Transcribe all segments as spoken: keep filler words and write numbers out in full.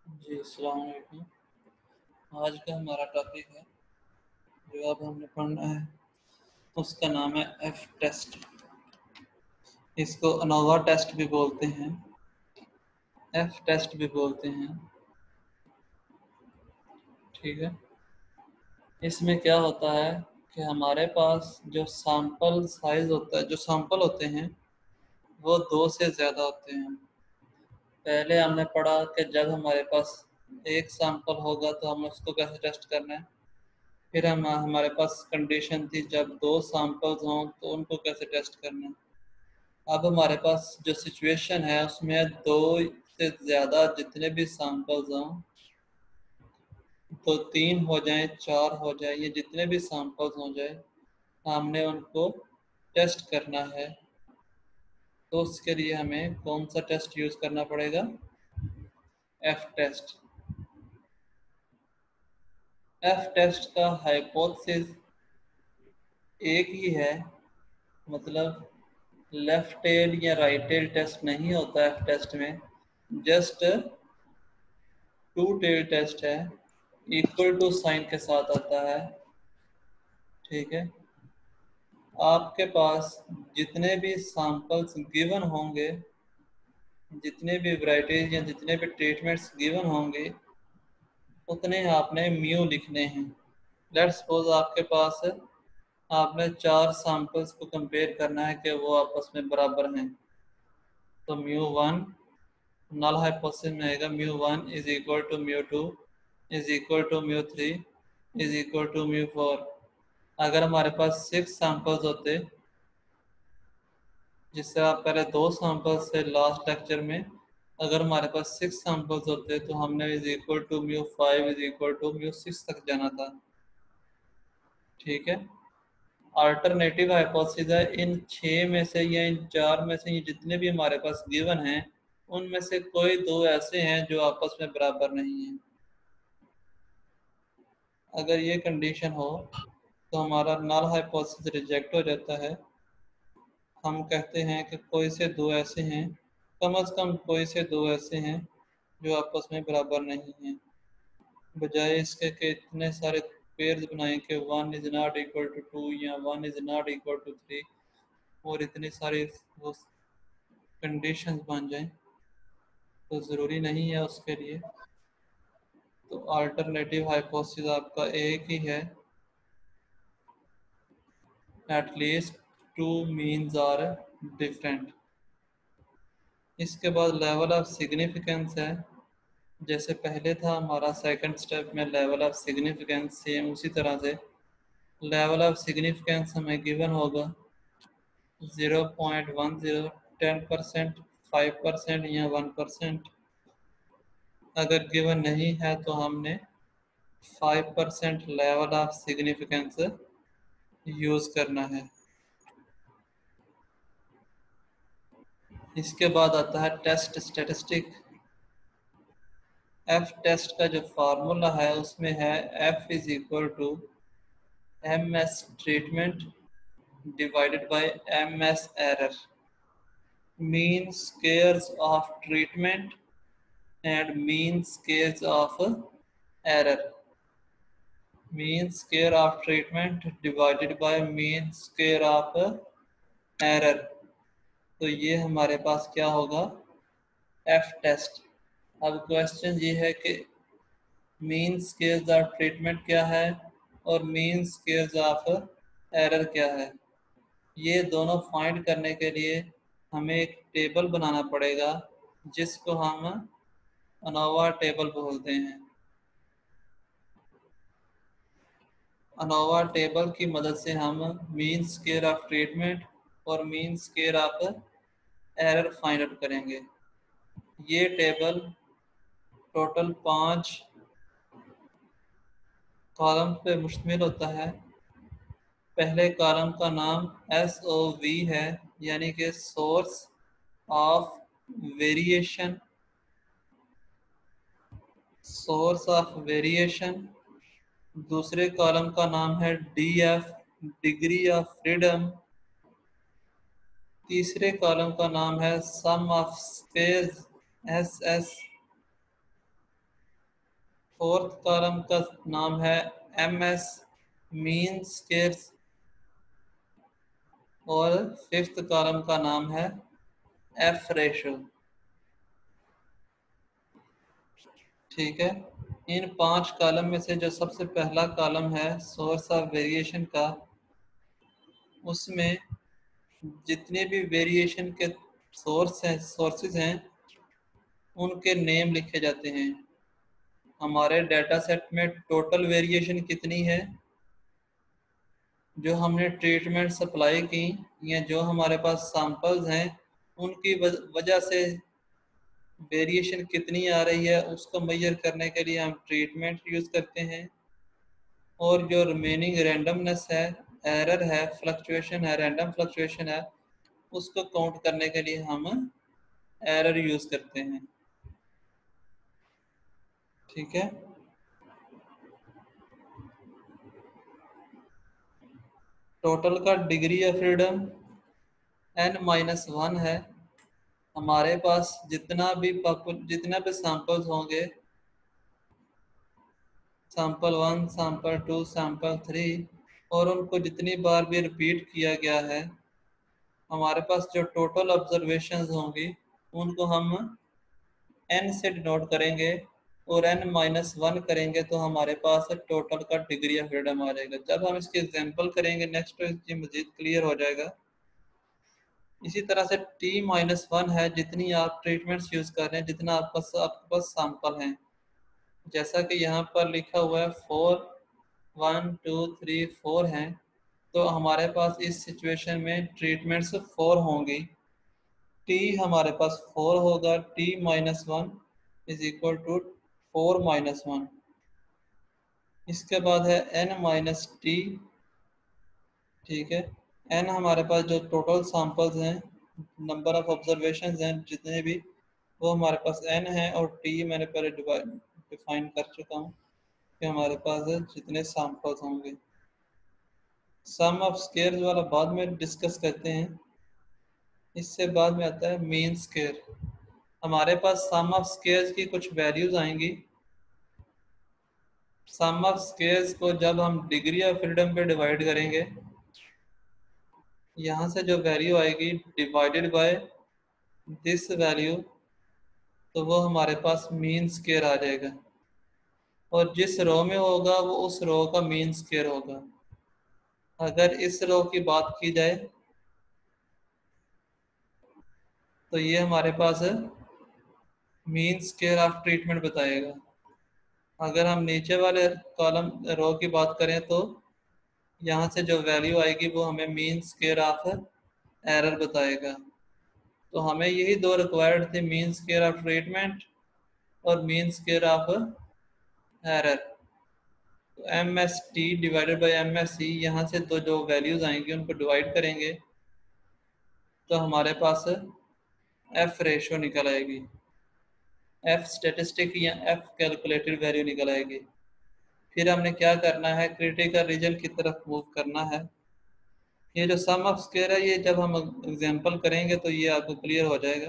जी, अस्सलाम वालेकुम। आज का हमारा टॉपिक है जो अब हमने पढ़ना है, उसका नाम है एफ टेस्ट। इसको अनोवा टेस्ट भी बोलते हैं, एफ टेस्ट भी बोलते हैं। ठीक है। इसमें क्या होता है कि हमारे पास जो सैंपल साइज होता है, जो सैंपल होते हैं वो दो से ज़्यादा होते हैं। पहले हमने पढ़ा कि जब हमारे पास एक सैंपल होगा तो हम उसको कैसे टेस्ट करना है। फिर हम हमारे पास कंडीशन थी जब दो सैंपल्स हों तो उनको कैसे टेस्ट करना है। अब हमारे पास जो सिचुएशन है उसमें दो से ज़्यादा जितने भी सैंपल्स हों, तो तीन हो जाए, चार हो जाए, ये जितने भी सैंपल्स हो जाए, हमने उनको टेस्ट करना है। तो उसके लिए हमें कौन सा टेस्ट यूज़ करना पड़ेगा? F test. एफ टेस्ट का हाइपोथेसिस एक ही है, मतलब लेफ्ट टेल या राइट टेल टेस्ट नहीं होता एफ टेस्ट में, जस्ट टू टेल टेस्ट है, इक्वल टू साइन के साथ आता है। ठीक है। आपके पास जितने भी सैंपल्स गिवन होंगे, जितने भी वैरायटीज या जितने भी ट्रीटमेंट्स गिवन होंगे, उतने आपने म्यू लिखने हैं। लेट्स सपोज आपके पास आपने चार सैंपल्स को कंपेयर करना है कि वो आपस में बराबर हैं। तो म्यू वन नल हाइपोथेसिस में आएगा, mu one is equal to mu two is equal to mu three is equal to mu four. अगर हमारे पास सिक्स सैंपल्स होते, जिससे आप पहले दो सैंपल्स से लास्ट लेक्चर में, अगर हमारे पास सिक्स सैंपल्स होते तो हमने is equal to mu five is equal to mu six तक जाना था। ठीक है। अल्टरनेटिव हाइपोथेसिस है इन छः में से या इन चार में से ये जितने भी हमारे पास गिवन हैं, उनमें से कोई दो ऐसे हैं जो आपस में बराबर नहीं हैं। अगर ये कंडीशन हो तो हमारा नल हाइपोथेसिस रिजेक्ट हो जाता है। हम कहते हैं कि कोई से दो ऐसे हैं, कम अज़ कम कोई से दो ऐसे हैं जो आपस में बराबर नहीं हैं, बजाय इसके कि इतने सारे पेयर्स बनाएं कि one is not equal to two या one is not equal to three, और इतनी सारी वो कंडीशंस बन जाएं, तो ज़रूरी नहीं है उसके लिए। तो अल्टरनेटिव हाइपोथेसिस आपका एक ही है, at least two means are different. इसके बाद लेवल ऑफ सिग्निफिकेंस है, जैसे पहले था हमारा सेकंड स्टेप में लेवल ऑफ सिग्निफिकेंस, सेम उसी तरह से लेवल ऑफ सिग्निफिकेंस हमें गिवन होगा zero point one zero, ten percent, five percent या वन परसेंट। अगर गिवन नहीं है तो हमने five percent level of significance use करना है। इसके बाद आता है टेस्ट स्टैटिस्टिक। एफ टेस्ट का जो फार्मूला है उसमें है F is equal to M S treatment divided by M S error, mean squares of treatment and mean squares of error, mean square of treatment divided by mean square of error. तो ये हमारे पास क्या होगा? F test. अब question ये है कि mean squares of treatment क्या है और मीन स्क्वायर्स ऑफ एरर क्या है। ये दोनों फाइंड करने के लिए हमें एक टेबल बनाना पड़ेगा जिसको हम अनोवा टेबल बोलते हैं। अनोवा टेबल की मदद से हम मीन स्क्वायर ऑफ ट्रीटमेंट और mean square of error find out करेंगे। ये टेबल टोटल पाँच कॉलम पे मुश्तमिल होता है। पहले कॉलम का नाम एस ओ वी है, यानी कि source of variation, source of variation. दूसरे कॉलम का नाम है D F, degree of freedom. तीसरे कॉलम का नाम है sum of squares, S S. Fourth column का नाम है एम एस मीन स्क्वेयर्स और फिफ्थ कॉलम का नाम है एफ रेशो। ठीक है, इन पांच कॉलम में से जो सबसे पहला कॉलम है सोर्स ऑफ वेरिएशन का, उसमें जितने भी वेरिएशन के सोर्स हैं सोर्सेज हैं उनके नेम लिखे जाते हैं। हमारे डाटा सेट में टोटल वेरिएशन कितनी है, जो हमने ट्रीटमेंट सप्लाई की या जो हमारे पास सैंपल्स हैं उनकी वजह से वेरिएशन कितनी आ रही है, उसको मेजर करने के लिए हम ट्रीटमेंट यूज़ करते हैं। और जो रिमेनिंग रैंडमनेस है, एरर है, फ्लक्चुएशन है, रैंडम फ्लक्चुएशन है, उसको काउंट करने के लिए हम एरर यूज़ करते हैं। ठीक है, टोटल का degree of freedom N minus one है। हमारे पास जितना भी जितना भी सैंपल्स होंगे, sample one, sample two, sample three, और उनको जितनी बार भी रिपीट किया गया है, हमारे पास जो टोटल ऑब्जर्वेशंस होंगी उनको हम n से डिनोट करेंगे और n माइनस वन करेंगे तो हमारे पास टोटल का डिग्री ऑफ फ्रीडम आ जाएगा। जब हम इसके एग्जांपल करेंगे नेक्स्ट तो ये मजीद क्लियर हो जाएगा। इसी तरह से t माइनस वन है, जितनी आप ट्रीटमेंट्स यूज़ कर रहे हैं, जितना आपके पास आपके पास सैंपल हैं, जैसा कि यहाँ पर लिखा हुआ है four, one two three four हैं, तो हमारे पास इस सिचुएशन में ट्रीटमेंट्स फोर होंगी। t हमारे पास फोर होगा, t minus one is equal to four minus one. इसके बाद है n माइनस टी। ठीक है, n हमारे पास जो टोटल सैंपल्स हैं, नंबर ऑफ ऑब्जर्वेशंस हैं जितने भी, वो हमारे पास n है, और t मैंने पहले डिफाइन कर चुका हूँ कि हमारे पास जितने सैंपल्स होंगे। सम ऑफ स्क्वायर्स वाला बाद में डिस्कस करते हैं। इससे बाद में आता है मीन स्क्वायर। हमारे पास सम ऑफ स्क्वायर्स की कुछ वैल्यूज आएंगी। सम ऑफ स्क्वायर्स को जब हम डिग्री ऑफ फ्रीडम पे डिवाइड करेंगे, यहाँ से जो वैल्यू आएगी डिवाइडेड बाय दिस वैल्यू, तो वो हमारे पास मीन स्क्वायर आ जाएगा, और जिस रो में होगा वो उस रो का मीन स्क्वायर होगा। अगर इस रो की बात की जाए तो ये हमारे पास मीन स्क्वायर ऑफ ट्रीटमेंट बताएगा। अगर हम नीचे वाले कॉलम रो की बात करें तो यहाँ से जो वैल्यू आएगी वो हमें मीन स्क्वायर ऑफ एरर बताएगा। तो हमें यही दो रिक्वायर्ड थे, मीन स्क्वायर ऑफ ट्रीटमेंट और mean square of error. M S S divided by M S C सी, यहाँ से दो जो वैल्यूज आएंगी उनको डिवाइड करेंगे तो हमारे पास एफ रेशो निकल आएगी, एफ स्टेटिस्टिक या एफ कैलकुलेटेड वैल्यू निकल आएगी। फिर हमने क्या करना है, क्रिटिकल रीजन की तरफ मूव करना है। ये जो सम ऑफ स्क्वायर है, ये जब हम एग्जांपल करेंगे तो ये आपको क्लियर हो जाएगा।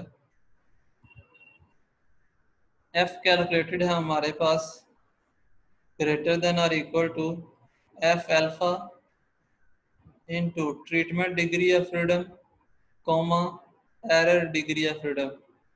एफ कैलकुलेटेड है हमारे पास ग्रेटर देन और equal to F alpha into treatment degree of freedom comma error degree of freedom.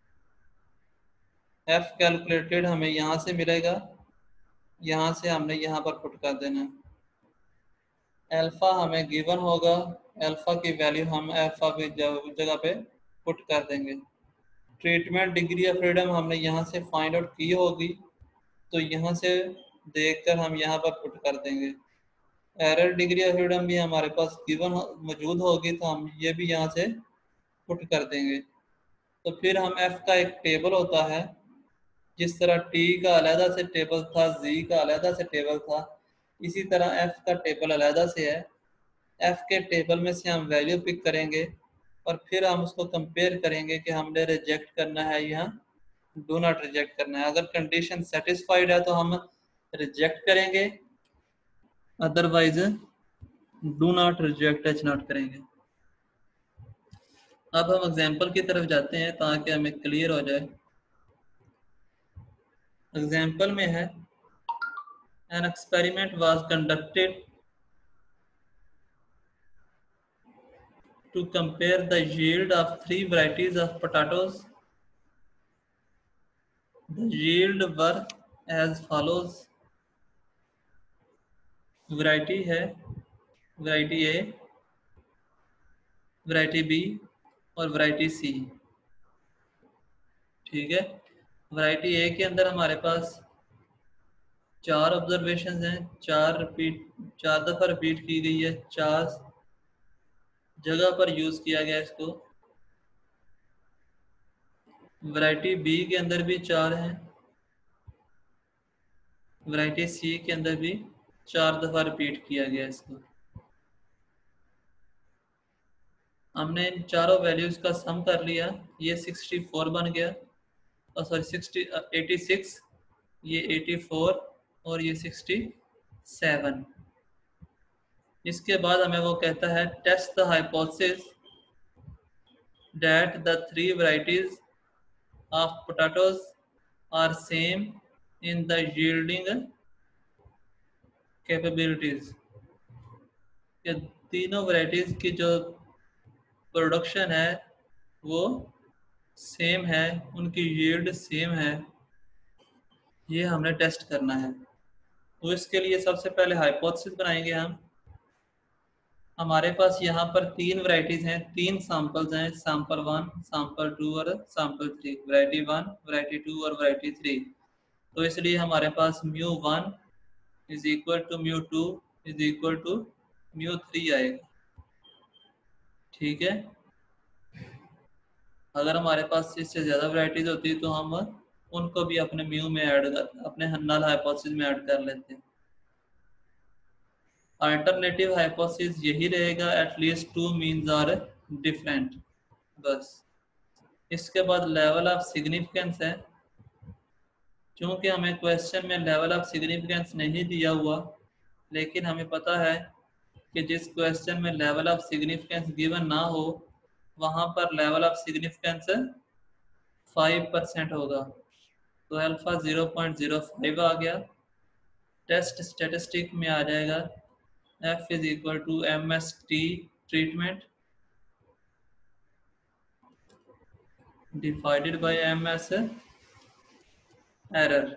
F calculated हमें यहाँ से मिलेगा, यहाँ से हमने यहाँ पर पुट कर देना है। अल्फा हमें गिवन होगा, अल्फा की वैल्यू हम अल्फा की जगह पे पुट कर देंगे। ट्रीटमेंट डिग्री ऑफ फ्रीडम हमने यहाँ से फाइंड आउट की होगी, तो यहाँ से देखकर हम यहाँ पर पुट कर देंगे। एरर डिग्री ऑफ फ्रीडम भी हमारे पास गिवन मौजूद होगी, तो हम ये भी यहाँ से पुट कर देंगे। तो फिर हम एफ का एक टेबल होता है, जिस तरह टी का अलहदा से टेबल था, जी का अलहदा से टेबल था, इसी तरह एफ का टेबल अलहदा से है। एफ के टेबल में से हम वैल्यू पिक करेंगे और फिर हम उसको कंपेयर करेंगे कि हमने रिजेक्ट करना है या डू नॉट रिजेक्ट करना है। अगर कंडीशन सेटिस्फाइड है तो हम रिजेक्ट करेंगे, otherwise do not reject H naught करेंगे। अब हम एग्जांपल की तरफ जाते हैं ताकि हमें क्लियर हो जाए। एग्जांपल में है An experiment was conducted to compare the yield of three varieties of potatoes. The yield were as follows. Variety है वैरायटी ए, वैरायटी बी और वैरायटी सी। ठीक है, वैरायटी ए के अंदर हमारे पास चार ऑब्जर्वेशन हैं, चार रिपीट चार दफ़ा रिपीट की गई है, चार जगह पर यूज़ किया गया इसको। वैरायटी बी के अंदर भी चार हैं, वैरायटी सी के अंदर भी चार दफ़ा रिपीट किया गया इसको। हमने इन चारों वैल्यूज़ का सम कर लिया, ये सिक्सटी फोर बन गया, और सॉरी सिक्सटी एटी सिक्स, ये एटी फोर और ये सिक्सटी सेवन। इसके बाद हमें वो कहता है test the hypothesis that the three varieties of potatoes are same in the yielding capabilities. ये तीनों वैरायटीज की जो प्रोडक्शन है वो सेम है, उनकी यील्ड सेम है, ये हमने टेस्ट करना है। तो इसके लिए सबसे पहले हाइपोथेसिस बनाएंगे हम। हमारे पास यहाँ पर तीन वैरायटीज हैं, तीन सैंपल्स हैं, सैंपल वन, सैंपल टू और sample three. Variety one, variety two और वैरायटी थ्री। तो इसलिए हमारे पास mu one is equal to mu two is equal to mu three आएगा। ठीक है, अगर हमारे पास इससे ज़्यादा वैरायटीज होती तो हम उनको भी अपने म्यू में ऐड कर अपने नल हाइपोथेसिस में ऐड कर लेते हैं। अल्टरनेटिव हाइपोथेसिस यही रहेगा, at least two means are different, बस। इसके बाद लेवल ऑफ सिग्निफिकेंस है। क्योंकि हमें क्वेश्चन में लेवल ऑफ सिग्निफिकेंस नहीं दिया हुआ, लेकिन हमें पता है कि जिस क्वेश्चन में लेवल ऑफ सिग्निफिकेंस गिवन ना हो वहाँ पर level of significance five percent होगा। तो alpha zero point zero five आ गया। टेस्ट स्टेटिस्टिक में आ जाएगा F is equal to M S T treatment divided by M S error.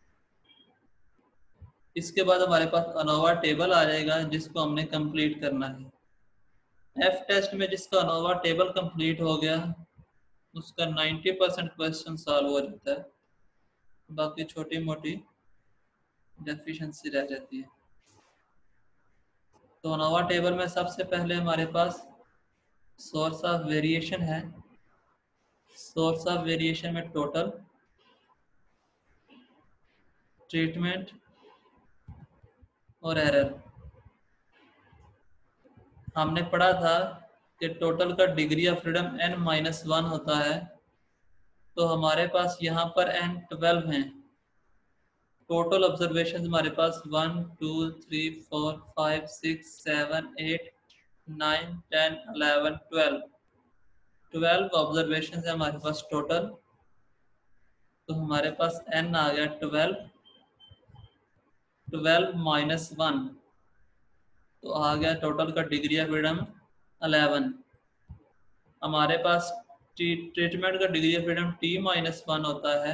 इसके बाद हमारे पास अनोवा टेबल आ जाएगा जिसको हमने कंप्लीट करना है। एफ टेस्ट में जिसका अनोवा टेबल कंप्लीट हो गया उसका नाइन्टी परसेंट क्वेश्चन सॉल्व हो जाता है, बाकी छोटी मोटी डेफिशिएंसी रह जाती है। तो अनोवा टेबल में सबसे पहले हमारे पास सोर्स ऑफ वेरिएशन है। सोर्स ऑफ वेरिएशन में टोटल, ट्रीटमेंट और एरर। हमने पढ़ा था कि टोटल का degree of freedom n minus one होता है, तो हमारे पास यहाँ पर n ट्वेल्व हैं। टोटल ऑब्जर्वेशन हमारे पास one two three four five six seven eight nine ten eleven twelve twelve observation है हमारे पास टोटल। तो हमारे पास n आ गया ट्वेल्व, ट्वेल्व माइनस वन तो आ गया टोटल का डिग्री ऑफ फ्रीडम अलेवन। हमारे पास ट्रीटमेंट का degree of freedom t minus one होता है,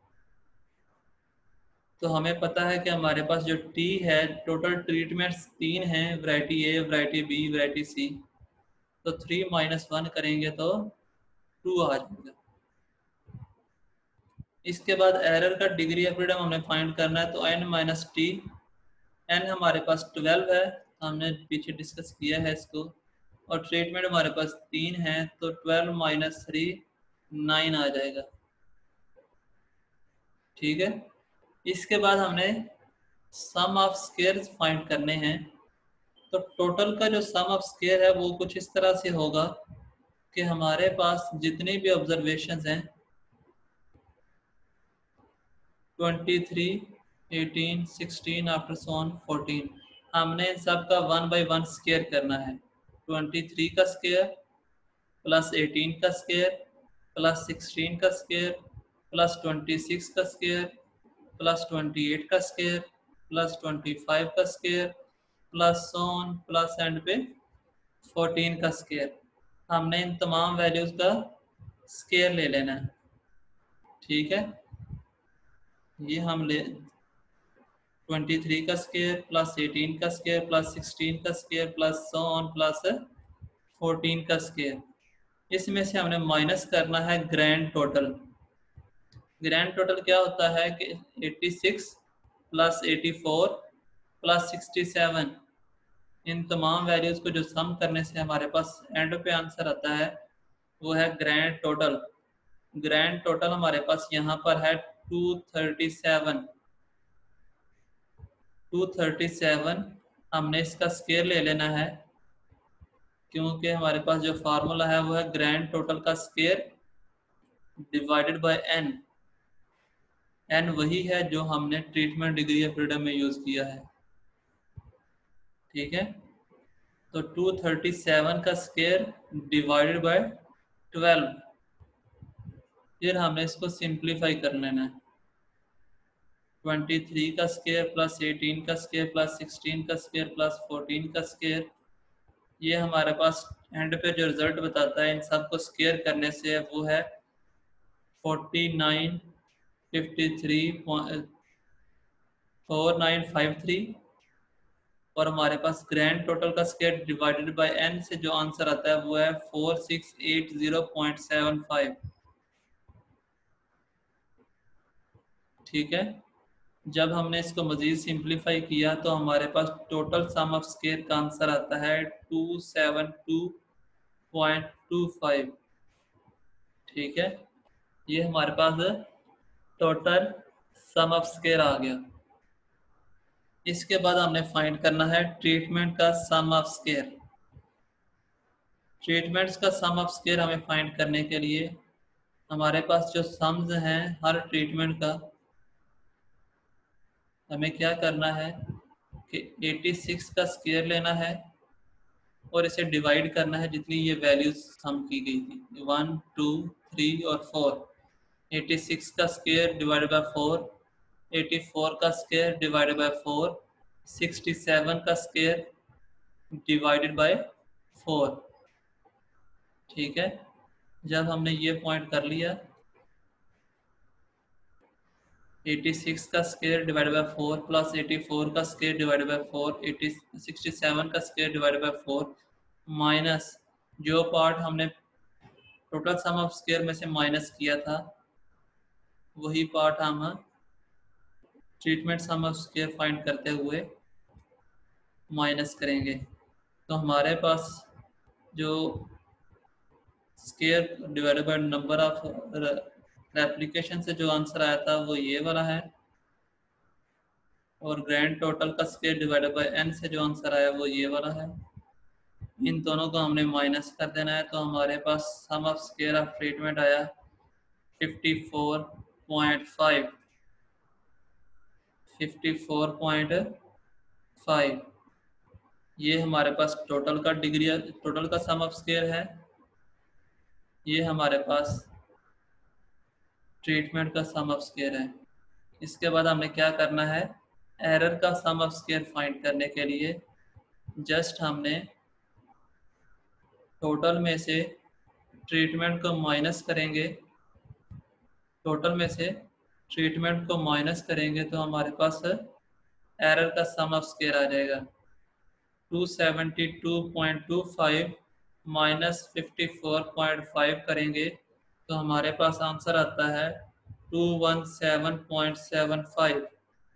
तो हमें पता है कि हमारे पास जो t है, टोटल ट्रीटमेंट्स तीन हैं, variety A, variety B, variety C. तो थ्री माइनस वन करेंगे तो टू आ जाएगा। इसके बाद एरर का डिग्री ऑफ फ्रीडम हमने फाइंड करना है, तो n माइनस टी। n हमारे पास ट्वेल्व है, हमने पीछे डिस्कस किया है इसको, और ट्रीटमेंट हमारे पास तीन है, तो ट्वेल्व माइनस थ्री नाइन आ जाएगा। ठीक है, इसके बाद हमने सम ऑफ स्केयर्स फाइंड करने हैं। तो टोटल का जो सम ऑफ स्केयर है वो कुछ इस तरह से होगा कि हमारे पास जितनी भी ऑब्जर्वेशंस हैं twenty three, eighteen, sixteen after so on fourteen, हमने इन सब का वन बाय वन स्केयर करना है। ट्वेंटी थ्री का स्केयर प्लस एटीन का स्केयर प्लस सिक्सटीन का स्केयर प्लस ट्वेंटी सिक्स का स्केयर प्लस ट्वेंटी एट का स्केयर प्लस ट्वेंटी फाइव का square plus so on plus and पे फोर्टीन का स्क्वायर। हमने इन तमाम वैल्यूज का स्क्वायर ले लेना है, ठीक है। ये हम ले ट्वेंटी थ्री का स्क्वायर प्लस एटीन का स्क्वायर प्लस सिक्सटीन का square plus so on plus fourteen का स्क्वायर। इसमें से हमने माइनस करना है ग्रैंड टोटल। ग्रैंड टोटल क्या होता है कि eighty six plus eighty four plus sixty seven, इन तमाम वैल्यूज को जो सम करने से हमारे पास एंड पे आंसर आता है वो है ग्रैंड टोटल। ग्रैंड टोटल हमारे पास यहाँ पर है two thirty seven. Two thirty seven हमने इसका स्क्वायर ले लेना है, क्योंकि हमारे पास जो फार्मूला है वो है ग्रैंड टोटल का square divided by N. N वही है जो हमने ट्रीटमेंट डिग्री ऑफ फ्रीडम में यूज किया है, ठीक है। तो टू थर्टी सेवन का स्क्वायर डिवाइडेड बाय ट्वेल्व। फिर हमने इसको सिंप्लीफाई कर लेना है। ट्वेंटी थ्री का स्क्वायर प्लस एटीन का स्क्वायर प्लस सिक्सटीन का स्क्वायर प्लस फोर्टीन का स्क्वायर, ये हमारे पास एंड पे जो रिजल्ट बताता है इन सब को स्क्वायर करने से वो है forty nine fifty three four nine five three. और हमारे पास ग्रैंड टोटल का स्क्वायर डिवाइडेड बाय एन से जो आंसर आता है वो है four six eight zero point seven five, ठीक है। जब हमने इसको मजीद सिंप्लीफाई किया तो हमारे पास टोटल सम ऑफ स्क्वायर का आंसर आता है two seven two point to five, ठीक है। ये हमारे पास टोटल सम ऑफ स्क्वायर आ गया। इसके बाद हमने फाइंड करना है ट्रीटमेंट का सम ऑफ स्क्वायर। ट्रीटमेंट्स का सम ऑफ स्क्वायर हमें फाइंड करने के लिए हमारे पास जो सम्स हैं हर ट्रीटमेंट का, हमें क्या करना है कि एटी सिक्स का स्क्वायर लेना है और इसे डिवाइड करना है जितनी ये वैल्यूज सम की गई थी, वन टू थ्री और फोर। एटी सिक्स का square divided by four, eighty four का square divided by four, sixty seven का स्क्वायर डिवाइडेड बाय फोर, ठीक है। जब हमने ये पॉइंट कर लिया एटी सिक्स का square divided by four plus eighty four का square divided by four, eighty sixty seven का square divided by four minus जो पार्ट हमने टोटल सम ऑफ स्क्वायर में से माइनस किया था वही पार्ट हम treatment sum of square find करते हुए माइनस करेंगे। तो हमारे पास जो square divided by number of replication से जो आंसर आया था वो ये वाला है, और ग्रैंड टोटल का स्क्वायर डिवाइडेड बाय एन से जो आंसर आया वो ये वाला है। इन दोनों को हमने माइनस कर देना है, तो हमारे पास sum of square of treatment आया fifty four point five. Fifty four point five ये हमारे पास टोटल का डिग्री टोटल का सम ऑफ स्क्वायर है। ये हमारे पास ट्रीटमेंट का सम ऑफ स्क्वायर है। इसके बाद हमें क्या करना है, एरर का सम ऑफ स्क्वायर फाइंड करने के लिए जस्ट हमने टोटल में से ट्रीटमेंट को माइनस करेंगे। टोटल में से ट्रीटमेंट को माइनस करेंगे तो हमारे पास एरर का सम ऑफ स्क्वायर आ जाएगा two seventy two point to five minus fifty four point five करेंगे तो हमारे पास आंसर आता है two one seven point seven five,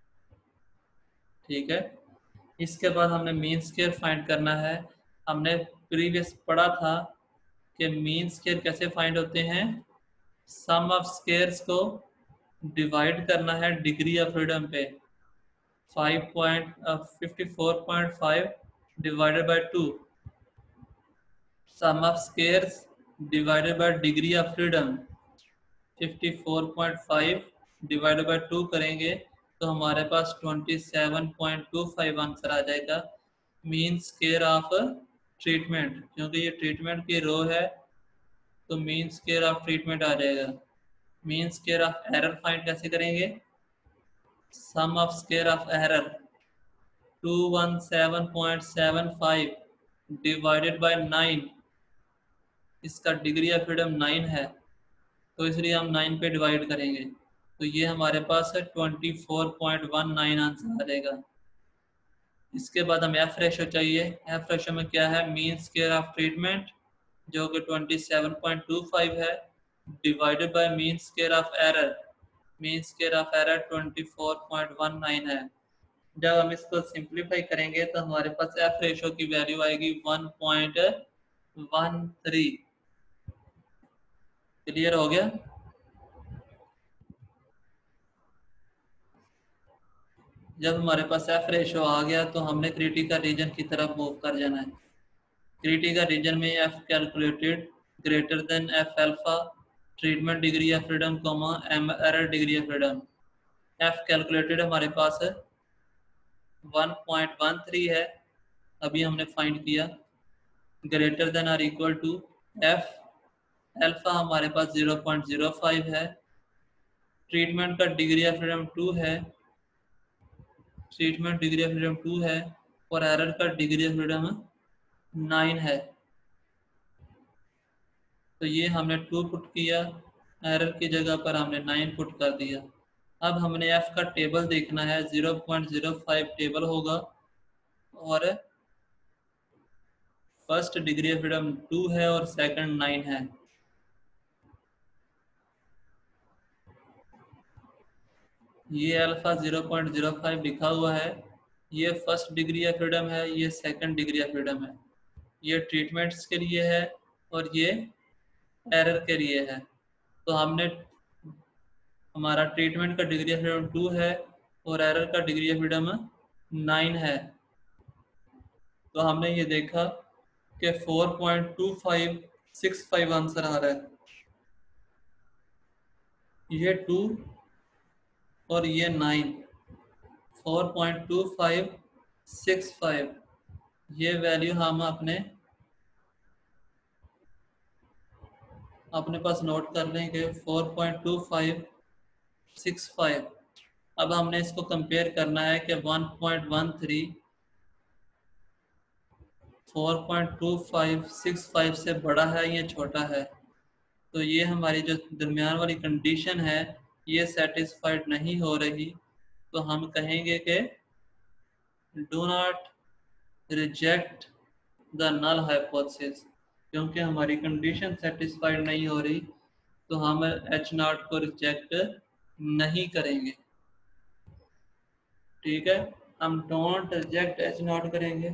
ठीक है। इसके बाद हमने मीन स्क्वायर फाइंड करना है। हमने प्रीवियस पढ़ा था कि मीन स्क्वायर कैसे फाइंड होते हैं, सम ऑफ स्क्वायर्स को डिवाइड करना है डिग्री ऑफ फ्रीडम पे। Five point fifty four point five divided by two, sum of squares divided by degree of freedom fifty four point five divided by two करेंगे तो हमारे पास twenty seven point to five answer आ जाएगा mean square of treatment. क्योंकि ये treatment की रो है तो मीन स्क्वायर ऑफ ट्रीटमेंट आ जाएगा। Mean square of error find कैसे करेंगे, sum of square of error two one seven point seven five divided by nine, इसका डिग्री ऑफ फ्रीडम नाइन है तो इसलिए हम नाइन पे डिवाइड करेंगे, तो ये हमारे पास है twenty four point one nine answer आ जाएगा। इसके बाद हमें एफ रेशो चाहिए। एफ रेशो में क्या है, मीन स्क्वायर ऑफ ट्रीटमेंट जो कि twenty seven point to five है divided by mean square of error, mean square of error twenty four point one nine है। जब हम इसको सिंप्लीफाई करेंगे तो हमारे पास एफ रेशो की वैल्यू आएगी one point one three. Clear हो गया? जब हमारे पास एफ रेशो आ गया तो हमने क्रिटिकल रीजन की तरफ मूव कर जाना है। क्रिटिकल रीजन में F calculated greater than F alpha, treatment degree of freedom comma M error degree of freedom. F calculated हमारे पास है वन पॉइंट वन थ्री है, अभी हमने फाइंड किया, ग्रेटर देन और इक्वल टू एफ अल्फा हमारे पास ज़ीरो पॉइंट ज़ीरो फाइव है, ट्रीटमेंट का डिग्री ऑफ फ्रीडम टू है, treatment degree of freedom two है और एरर का डिग्री ऑफ फ्रीडम नाइन है। तो ये हमने टू पुट किया, एरर की जगह पर हमने नाइन पुट कर दिया। अब हमने एफ का टेबल देखना है, zero point zero five table होगा और first degree of freedom two है और सेकंड नाइन है। ये alpha zero point zero five लिखा हुआ है, ये फर्स्ट डिग्री ऑफ फ्रीडम है, ये सेकंड डिग्री ऑफ फ्रीडम है, ये ट्रीटमेंट्स के लिए है और ये एरर के लिए है। तो हमने हमारा ट्रीटमेंट का डिग्री ऑफ फ्रीडम टू है और एरर का डिग्री ऑफ फ्रीडम नाइन है। तो हमने ये देखा कि four point two five six five answer आ रहा है, ये टू और ये nine, four point two five six five, ये वैल्यू हम अपने अपने पास नोट कर लेंगे, फोर पॉइंट टू फाइव सिक्स फाइव। अब हमने इसको कंपेयर करना है कि one point one three four point two five six five से बड़ा है या छोटा है। तो ये हमारी जो दरमियान वाली कंडीशन है ये सेटिस्फाइड नहीं हो रही, तो हम कहेंगे कि do not reject the null hypothesis. क्योंकि हमारी कंडीशन सेटिस्फाइड नहीं हो रही तो हम एच नॉट को रिजेक्ट नहीं करेंगे। ठीक है, हम डोंट रिजेक्ट एच नॉट करेंगे।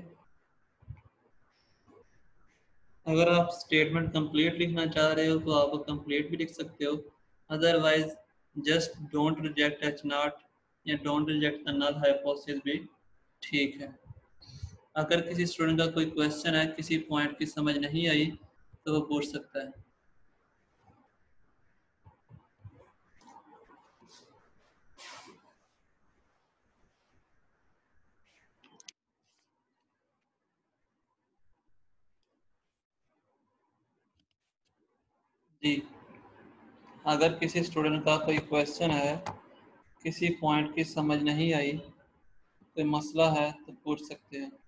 अगर आप स्टेटमेंट कंप्लीट लिखना चाह रहे हो तो आप कंप्लीट भी लिख सकते हो, otherwise just don't reject H naught या don't reject the null hypothesis भी ठीक है। अगर किसी स्टूडेंट का कोई क्वेश्चन है, किसी पॉइंट की समझ नहीं आई तो वो पूछ सकता है। जी, अगर किसी स्टूडेंट का कोई क्वेश्चन है, किसी पॉइंट की समझ नहीं आई, कोई मसला है तो पूछ सकते हैं।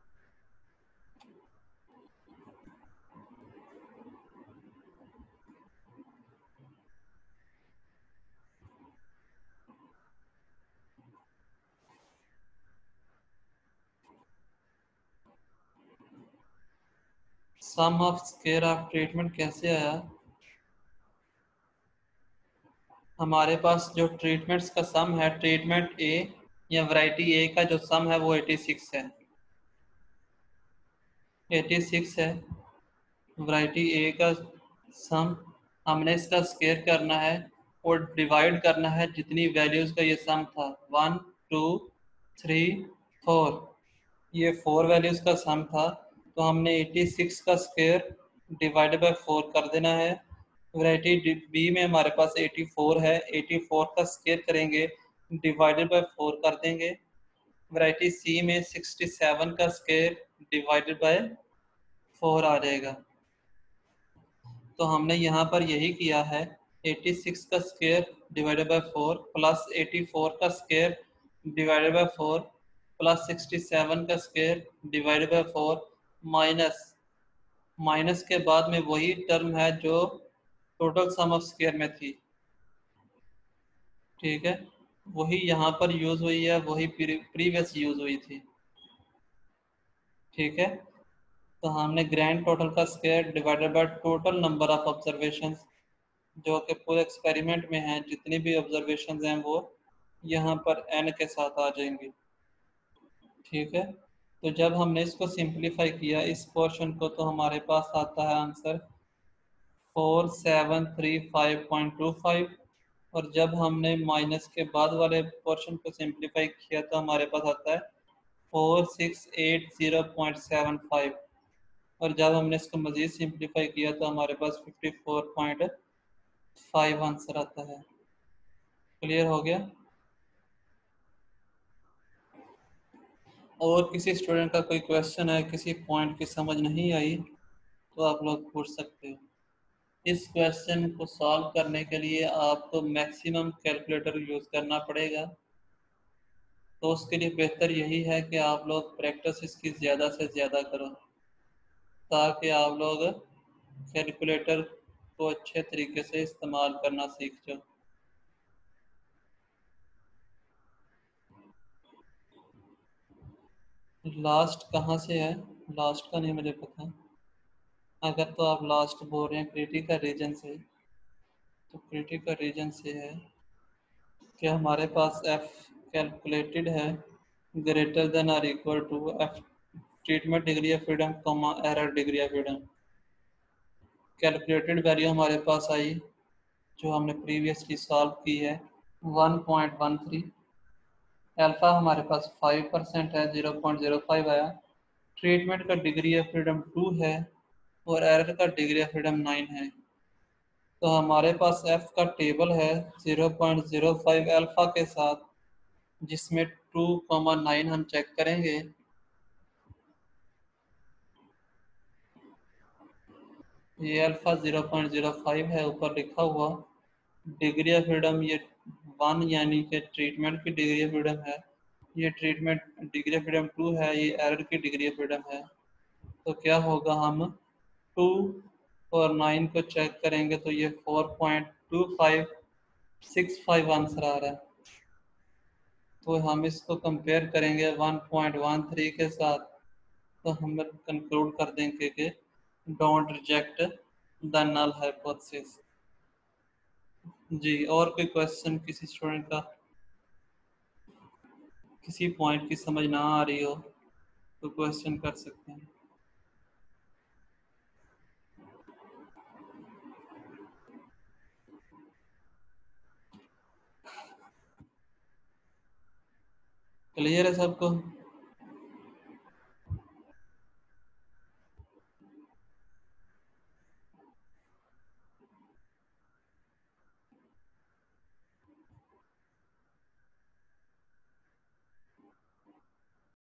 Sum of square of treatment कैसे आया? हमारे पास जो ट्रीटमेंट्स का सम है, ट्रीटमेंट ए या वैरायटी ए का जो सम है वो एटी सिक्स है, एटी सिक्स है वैरायटी ए का सम। हमने इसका स्क्वायर करना है और डिवाइड करना है जितनी वैल्यूज का ये सम था, वन टू थ्री फोर, ये फोर वैल्यूज का सम था, तो हमने एटी सिक्स का स्क्वायर डिवाइडेड बाय फोर कर देना है। वैरायटी बी में हमारे पास एटी फोर है, एटी फोर का स्क्वायर करेंगे डिवाइडेड बाय फोर कर देंगे। वैरायटी सी में सिक्सटी सेवन का स्क्वायर डिवाइडेड बाय फोर आ जाएगा। तो हमने यहाँ पर यही किया है छियासी का square divided by four plus चौरासी का square divided by four plus सड़सठ का square divided by four minus minus के बाद में वही टर्म है जो टोटल सम ऑफ स्क्वायर में थी। ठीक है, वही यहाँ पर यूज हुई है, वही प्रीवियस यूज हुई थी। ठीक है, तो हमने ग्रैंड टोटल का square divided by total number of observations जो कि पूरे एक्सपेरिमेंट में हैं, जितनी भी ऑब्जर्वेशंस हैं वो यहाँ पर एन के साथ आ जाएंगी। ठीक है, तो जब हमने इसको सिंप्लीफाई किया इस पोर्शन को, तो हमारे पास आता है answer four seven three five point to five. और जब हमने माइनस के बाद वाले पोर्शन को सिंप्लीफाई किया तो हमारे पास आता है four six eight zero point seven five. और जब हमने इसको मज़ीद सिंप्लीफाई किया तो हमारे पास fifty four point five answer आता है। क्लियर हो गया? और किसी स्टूडेंट का कोई क्वेश्चन है, किसी पॉइंट की समझ नहीं आई, तो आप लोग पूछ सकते हो। इस क्वेश्चन को सॉल्व करने के लिए आपको मैक्सिमम कैलकुलेटर यूज़ करना पड़ेगा। तो उसके लिए बेहतर यही है कि आप लोग प्रैक्टिस इसकी ज़्यादा से ज़्यादा करो, ताकि आप लोग कैलकुलेटर को अच्छे तरीके से इस्तेमाल करना सीख जाओ। लास्ट कहाँ से है? लास्ट का नहीं मुझे पता। अगर तो आप लास्ट बोल रहे हैं क्रिटिकल रीजन से, तो क्रिटिकल रीजन से है कि हमारे पास एफ कैलकुलेटेड है ग्रेटर देन और equal to F treatment degree of freedom comma error degree of freedom. Calculated value हमारे पास आई जो हमने प्रीवियसली सॉल्व की है one point one three. Alpha हमारे पास फाइव परसेंट है, ज़ीरो पॉइंट ज़ीरो फाइव आया। ट्रीटमेंट का डिग्री ऑफ फ्रीडम टू है और एरर का डिग्री ऑफ फ्रीडम नाइन है। तो हमारे पास एफ का टेबल है zero point zero five alpha के साथ, जिसमें टू कॉमा नाइन हम चेक करेंगे। ये alpha zero point zero five है ऊपर लिखा हुआ। डिग्री ऑफ फ्रीडम ये वन यानी कि ट्रीटमेंट की डिग्री ऑफ फ्रीडम है। ये treatment degree of freedom two है, ये एरर की डिग्री ऑफ फ्रीडम है। तो क्या होगा, हम टू और नाइन को चेक करेंगे तो ये four point two five six five answer आ रहा है। तो हम इसको कंपेयर करेंगे वन पॉइंट वन थ्री के साथ, तो हम कंक्लूड कर देंगे कि don't reject the null hypothesis. जी, और कोई क्वेश्चन किसी स्टूडेंट का, किसी पॉइंट की समझ ना आ रही हो तो क्वेश्चन कर सकते हैं। क्लियर है सबको?